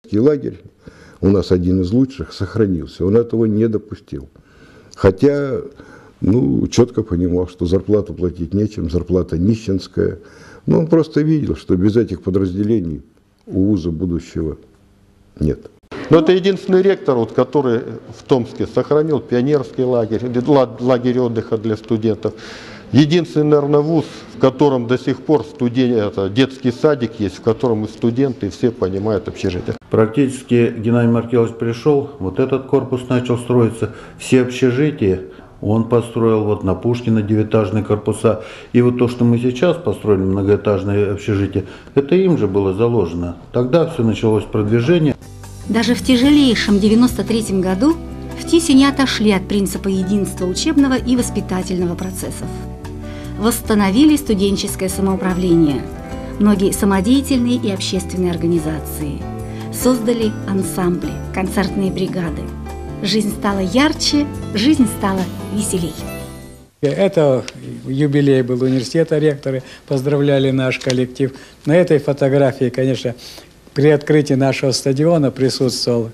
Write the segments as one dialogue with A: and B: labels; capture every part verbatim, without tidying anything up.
A: лагерь, у нас один из лучших, сохранился. Он этого не допустил. Хотя, ну, четко понимал, что зарплату платить нечем, зарплата нищенская. Но он просто видел, что без этих подразделений у вуза будущего нет.
B: Но это единственный ректор, вот, который в Томске сохранил пионерский лагерь, лагерь отдыха для студентов. Единственный, наверное, вуз, в котором до сих пор студент, это, детский садик есть, в котором и студенты, и все понимают общежитие.
C: Практически Геннадий Маркелович пришел, вот этот корпус начал строиться, все общежития он построил, вот на Пушкина девятиэтажные корпуса. И вот то, что мы сейчас построили, многоэтажные общежития, это им же было заложено. Тогда все началось продвижение.
D: Даже в тяжелейшем девяносто третьем году в ТИСе не отошли от принципа единства учебного и воспитательного процессов. Восстановили студенческое самоуправление, многие самодеятельные и общественные организации. Создали ансамбли, концертные бригады. Жизнь стала ярче, жизнь стала веселей.
E: Это юбилей был университета, ректоры поздравляли наш коллектив. На этой фотографии, конечно, при открытии нашего стадиона присутствовал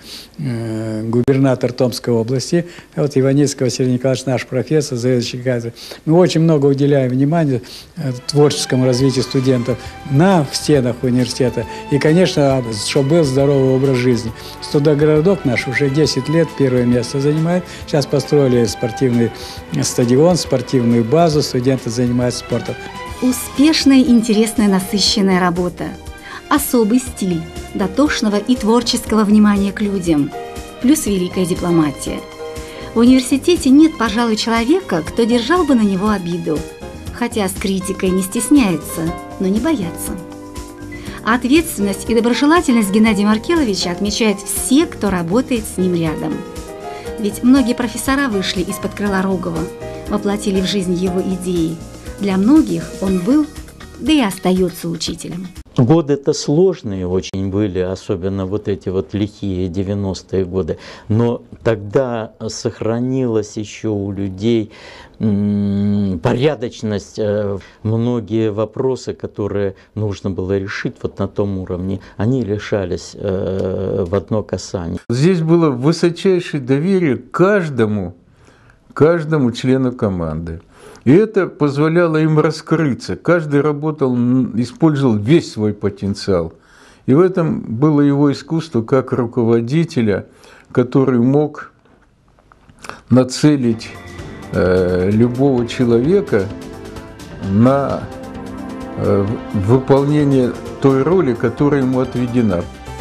E: губернатор Томской области, вот Иваницкий Василий Николаевич, наш профессор, заведующий кафедрой. Мы очень много уделяем внимания творческому развитию студентов на стенах университета. И, конечно, чтобы был здоровый образ жизни. Студогородок наш уже десять лет первое место занимает. Сейчас построили спортивный стадион, спортивную базу, студенты занимаются спортом.
D: Успешная, интересная, насыщенная работа. Особый стиль дотошного и творческого внимания к людям, плюс великая дипломатия. В университете нет, пожалуй, человека, кто держал бы на него обиду, хотя с критикой не стесняется, но не боятся. Ответственность и доброжелательность Геннадия Маркеловича отмечают все, кто работает с ним рядом. Ведь многие профессора вышли из-под крыла Рогова, воплотили в жизнь его идеи. Для многих он был, да и остается учителем.
F: Годы-то сложные очень были, особенно вот эти вот лихие девяностые годы, но тогда сохранилась еще у людей порядочность, многие вопросы, которые нужно было решить вот на том уровне, они решались в одно касание.
G: Здесь было высочайшее доверие к каждому, каждому члену команды. И это позволяло им раскрыться. Каждый работал, использовал весь свой потенциал. И в этом было его искусство как руководителя, который мог нацелить э, любого человека на э, выполнение той роли, которая ему отведена.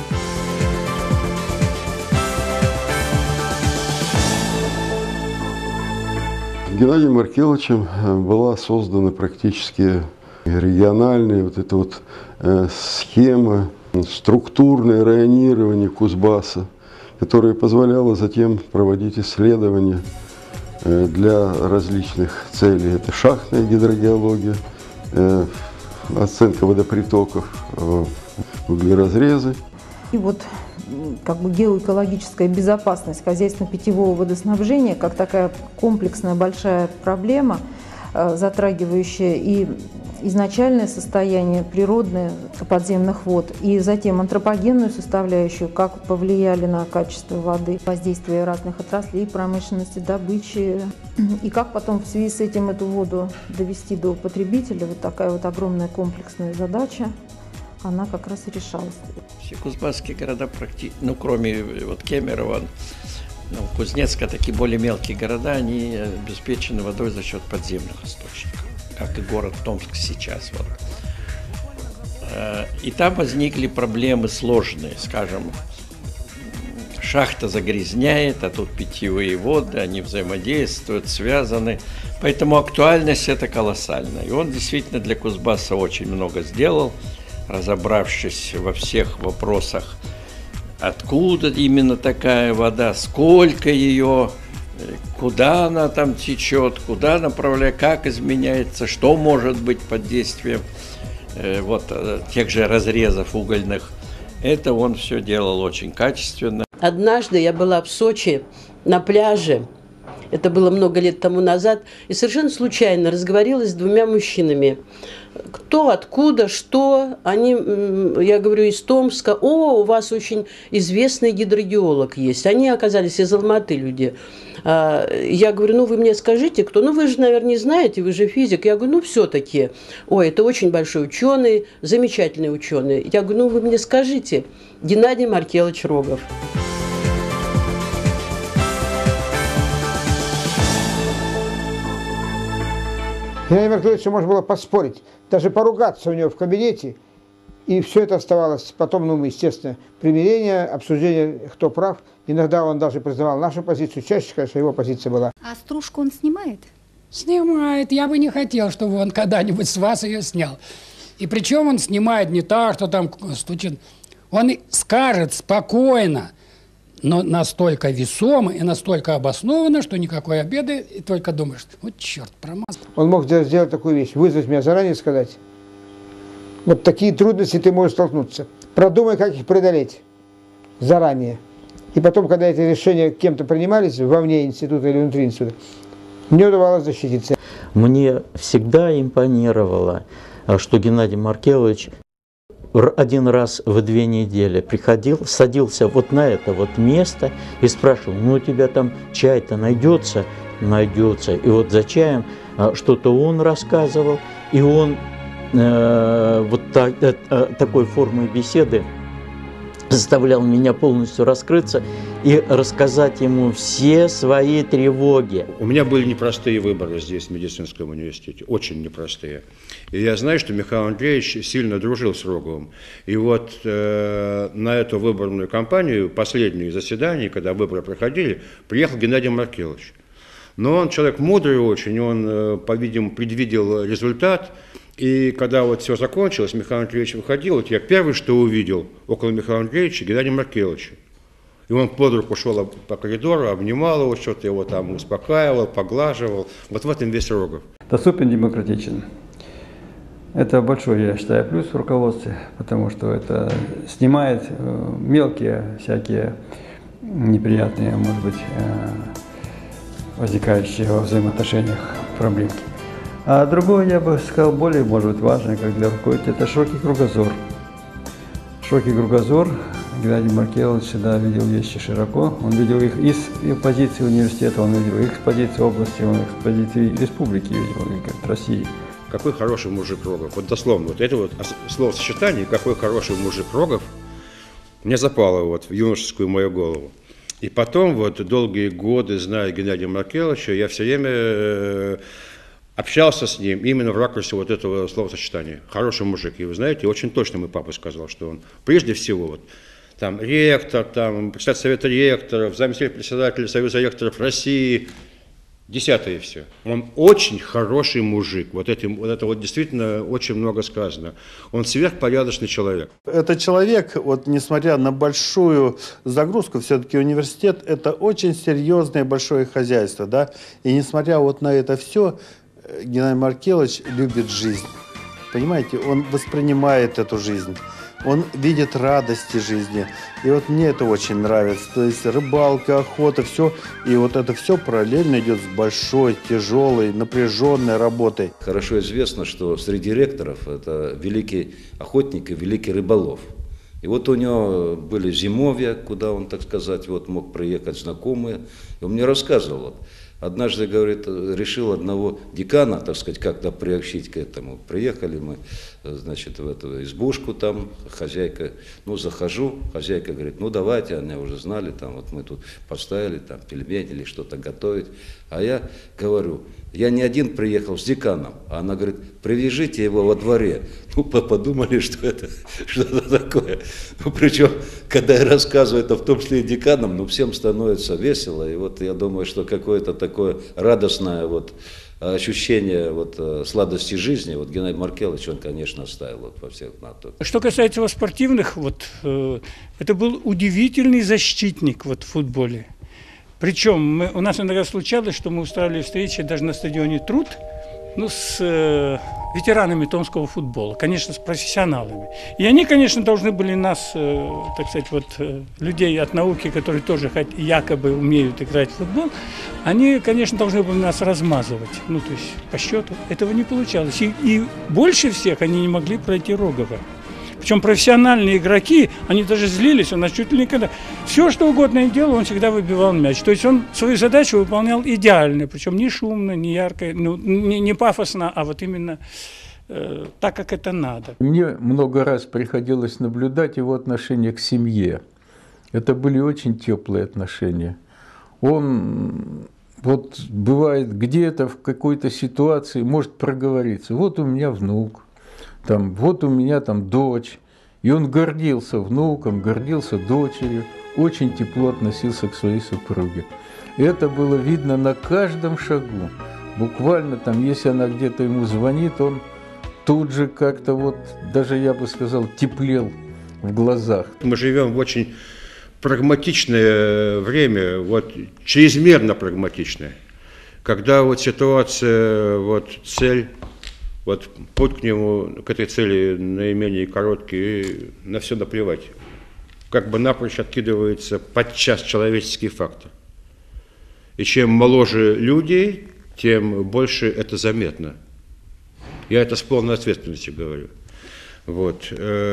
B: Геннадием Маркеловичем была создана практически региональная вот эта вот э, схема, структурное районирование Кузбасса, которое позволяло затем проводить исследования э, для различных целей. Это шахтная гидрогеология, э, оценка водопритоков, э, углеразрезы.
H: И вот как бы геоэкологическая безопасность хозяйственно-питьевого водоснабжения, как такая комплексная большая проблема, затрагивающая и изначальное состояние природное подземных вод, и затем антропогенную составляющую, как повлияли на качество воды, воздействие разных отраслей промышленности, добычи, и как потом в связи с этим эту воду довести до потребителя. Вот такая вот огромная комплексная задача, она как раз и решалась.
I: Все кузбасские города, ну, кроме вот Кемерово, ну, Кузнецка, такие более мелкие города, они обеспечены водой за счет подземных источников, как и город Томск сейчас. Вот. И там возникли проблемы сложные, скажем, шахта загрязняет, а тут питьевые воды, они взаимодействуют, связаны. Поэтому актуальность это колоссальная. И он действительно для Кузбасса очень много сделал, разобравшись во всех вопросах, откуда именно такая вода, сколько ее, куда она там течет, куда направляет, как изменяется, что может быть под действием э, вот, тех же разрезов угольных. Это он все делал очень качественно.
J: Однажды я была в Сочи на пляже. Это было много лет тому назад. И совершенно случайно разговорилась с двумя мужчинами. Кто, откуда, что. Они, я говорю, из Томска. О, у вас очень известный гидрогеолог есть. Они оказались из Алматы люди. Я говорю, ну вы мне скажите, кто? Ну вы же, наверное, не знаете, вы же физик. Я говорю, ну все-таки. Ой, это очень большой ученый, замечательный ученый. Я говорю, ну вы мне скажите. Геннадий Маркелович Рогов.
K: Геннадию Маркеловичу можно было поспорить, даже поругаться у него в кабинете, и все это оставалось потом, ну, естественно, примирение, обсуждение, кто прав. Иногда он даже признавал нашу позицию, чаще, конечно, его позиция была.
D: А стружку он снимает?
L: Снимает. Я бы не хотел, чтобы он когда-нибудь с вас ее снял. И причем он снимает не так, что там стучит. Он скажет спокойно, но настолько весомо и настолько обоснованно, что никакой обеды, и только думаешь, вот черт, промазал.
K: Он мог сделать такую вещь, вызвать меня заранее и сказать, вот такие трудности ты можешь столкнуться. Продумай, как их преодолеть заранее. И потом, когда эти решения кем-то принимались, вовне института или внутри института, мне удавалось защититься.
F: Мне всегда импонировало, что Геннадий Маркелович один раз в две недели приходил, садился вот на это вот место и спрашивал, ну у тебя там чай-то найдется? Найдется. И вот за чаем что-то он рассказывал, и он э, вот так, э, такой формой беседы заставлял меня полностью раскрыться и рассказать ему все свои тревоги.
M: У меня были непростые выборы здесь, в медицинском университете, очень непростые. И я знаю, что Михаил Андреевич сильно дружил с Роговым. И вот э, на эту выборную кампанию, последнее заседание, когда выборы проходили, приехал Геннадий Маркелович. Но он человек мудрый очень, он, э, по-видимому, предвидел результат. И когда вот все закончилось, Михаил Андреевич выходил, вот я первый, что увидел около Михаила Андреевича, Геннадия Маркеловича. И он под руку шел по коридору, обнимал его, что-то его там успокаивал, поглаживал. Вот в этом весь Рогов.
N: Доступен, демократичен. Это большой, я считаю, плюс в руководстве, потому что это снимает мелкие всякие неприятные, может быть, возникающие во взаимоотношениях проблемки. А другое, я бы сказал, более, может быть, важное, как для руководителя, это широкий кругозор. Широкий кругозор. Геннадий Маркелович всегда видел вещи широко. Он видел их из позиции университета, он видел их с позиции области, он их с позиции республики видел, как России.
M: Какой хороший мужик Рогов. Вот дословно, вот это вот словосочетание, какой хороший мужик Рогов, мне запало вот в юношескую мою голову. И потом, вот долгие годы, зная Геннадия Маркеловича, я все время общался с ним именно в ракурсе вот этого словосочетания. Хороший мужик. И вы знаете, очень точно мой папа сказал, что он прежде всего вот, там ректор, там председатель совета ректоров, заместитель председателя Союза ректоров России, десятое все. Он очень хороший мужик. Вот, этим, вот это вот действительно очень много сказано. Он сверхпорядочный человек.
B: Это человек, вот несмотря на большую загрузку, все-таки университет – это очень серьезное большое хозяйство, да. И несмотря вот на это все, Геннадий Маркелович любит жизнь. Понимаете, он воспринимает эту жизнь. Он видит радости жизни. И вот мне это очень нравится. То есть рыбалка, охота, все. И вот это все параллельно идет с большой, тяжелой, напряженной работой.
O: Хорошо известно, что среди ректоров это великий охотник и великий рыболов. И вот у него были зимовья, куда он, так сказать, вот мог приехать знакомые. И он мне рассказывал, вот, однажды, говорит, решил одного декана, так сказать, как-то приобщить к этому. Приехали мы, значит, в эту избушку там, хозяйка, ну, захожу, хозяйка говорит, ну, давайте, они уже знали, там, вот мы тут поставили, там, пельмени или что-то готовить. А я говорю, я не один приехал с деканом, а она говорит, привяжите его во дворе. Ну, подумали, что это что-то такое. Ну, причем, когда я рассказываю это, в том числе и деканам, ну, всем становится весело. И вот я думаю, что какое-то такое радостное вот ощущение вот сладости жизни, вот Геннадий Маркелович, он, конечно, оставил вот во всех НАТО.
L: Что касается его спортивных, вот, э, это был удивительный защитник вот, в футболе. Причем мы, у нас иногда случалось, что мы устраивали встречи даже на стадионе «Труд», ну, с э, ветеранами томского футбола, конечно, с профессионалами. И они, конечно, должны были нас, э, так сказать, вот э, людей от науки, которые тоже хоть, якобы умеют играть в футбол, они, конечно, должны были нас размазывать. Ну, то есть по счету этого не получалось. И, и больше всех они не могли пройти Рогова. Причем профессиональные игроки, они даже злились, он нас чуть ли никогда. Все, что угодно делал, он всегда выбивал мяч. То есть он свою задачу выполнял идеально, причем не шумно, не ярко, ну, не, не пафосно, а вот именно э, так, как это надо.
G: Мне много раз приходилось наблюдать его отношение к семье. Это были очень теплые отношения. Он вот бывает где-то в какой-то ситуации может проговориться. Вот у меня внук. Там, вот у меня там дочь, и он гордился внуком, гордился дочерью, очень тепло относился к своей супруге. И это было видно на каждом шагу. Буквально там, если она где-то ему звонит, он тут же как-то вот, даже я бы сказал, теплел в глазах.
M: Мы живем в очень прагматичное время, вот чрезмерно прагматичное, когда вот ситуация, вот цель, вот путь к нему, к этой цели наименее короткий, и на все наплевать. Как бы напрочь откидывается подчас человеческий фактор. И чем моложе люди, тем больше это заметно. Я это с полной ответственностью говорю. Вот.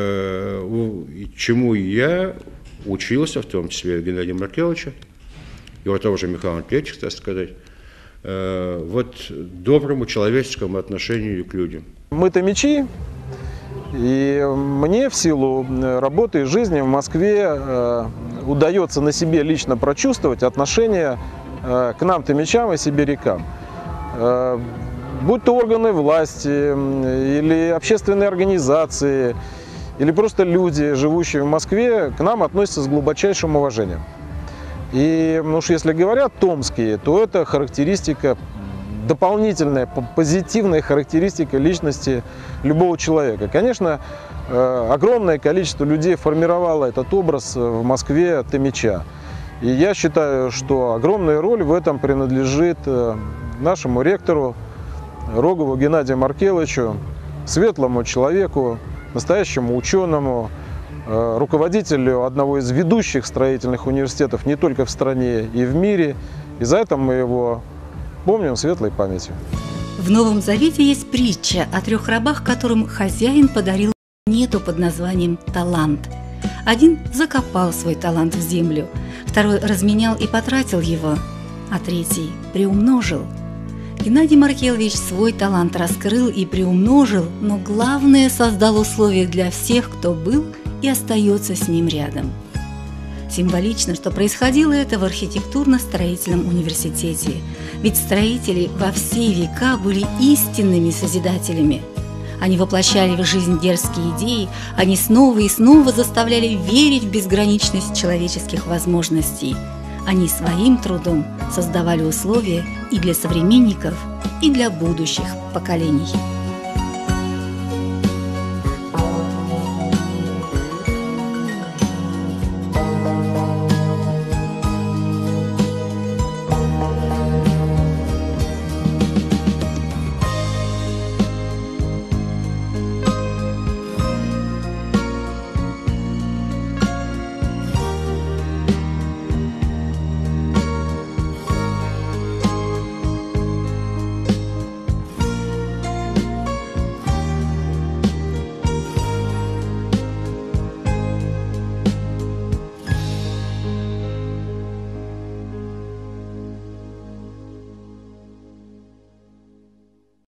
M: Чему я учился, в том числе у Геннадия Маркеловича, и у того же Михаила Андреевича, так сказать, вот доброму человеческому отношению к людям.
P: Мы томичи, и мне в силу работы и жизни в Москве удается на себе лично прочувствовать отношение к нам, томичам и сибирякам. Будь то органы власти, или общественные организации, или просто люди, живущие в Москве, к нам относятся с глубочайшим уважением. И ну уж если говорят томские, то это характеристика, дополнительная, позитивная характеристика личности любого человека. Конечно, огромное количество людей формировало этот образ в Москве томича. И я считаю, что огромная роль в этом принадлежит нашему ректору Рогову Геннадию Маркеловичу, светлому человеку, настоящему ученому, руководителю одного из ведущих строительных университетов не только в стране и в мире. И за это мы его помним светлой памятью.
D: В Новом Завете есть притча о трех рабах, которым хозяин подарил планету под названием «Талант». Один закопал свой талант в землю, второй разменял и потратил его, а третий приумножил. Геннадий Маркелович свой талант раскрыл и приумножил, но главное, создал условия для всех, кто был и остается с ним рядом. Символично, что происходило это в архитектурно-строительном университете, ведь строители во все века были истинными созидателями. Они воплощали в жизнь дерзкие идеи, они снова и снова заставляли верить в безграничность человеческих возможностей. Они своим трудом создавали условия и для современников, и для будущих поколений.